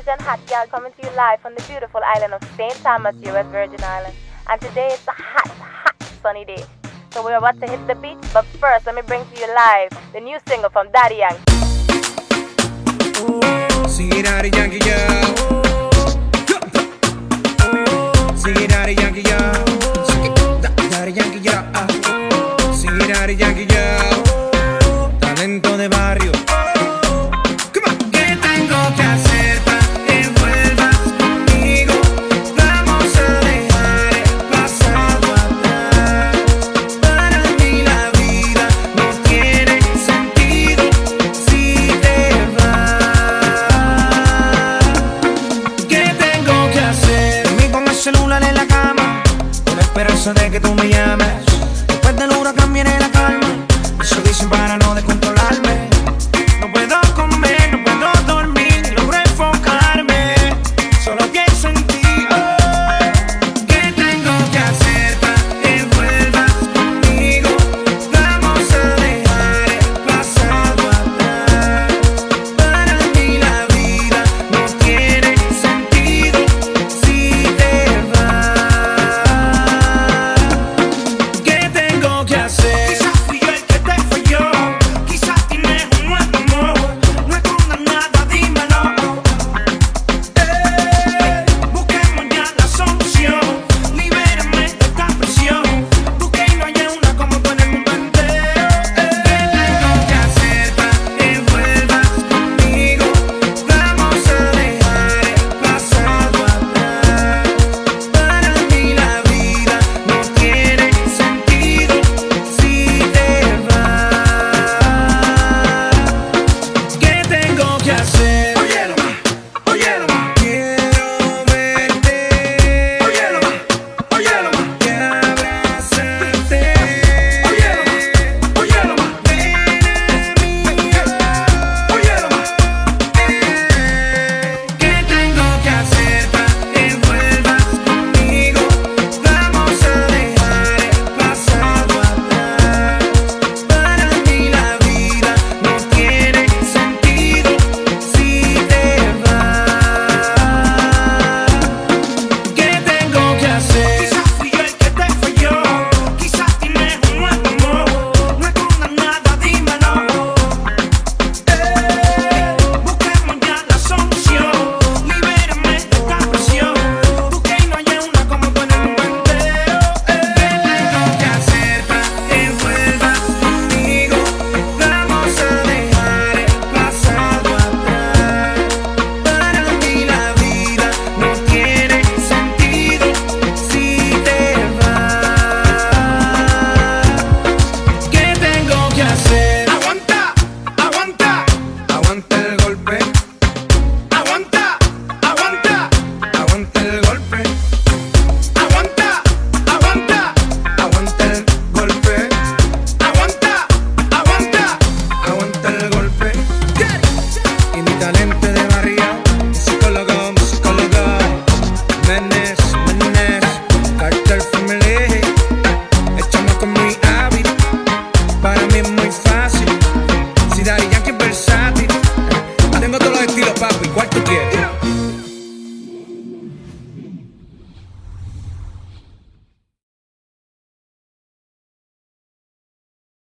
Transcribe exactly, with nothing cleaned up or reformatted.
Bajan hot girl coming to you live from the beautiful island of Saint Thomas, U S Virgin Islands. And today it's a hot, hot sunny day. So we're about to hit the beach, but first let me bring to you live the new single from Daddy Yankee. See Daddy Yankee, yeah. See Daddy Yankee, yeah. Daddy Yankee, yeah. See Daddy Yankee, yeah. Talento de barrio.